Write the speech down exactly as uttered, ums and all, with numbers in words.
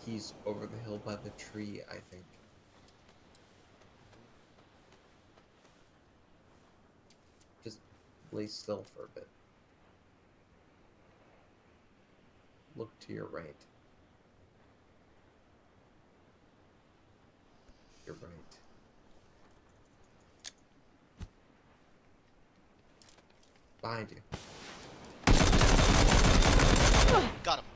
He's over the hill by the tree, I think. Just lay still for a bit. Look to your right. Your right. Behind you. Got him.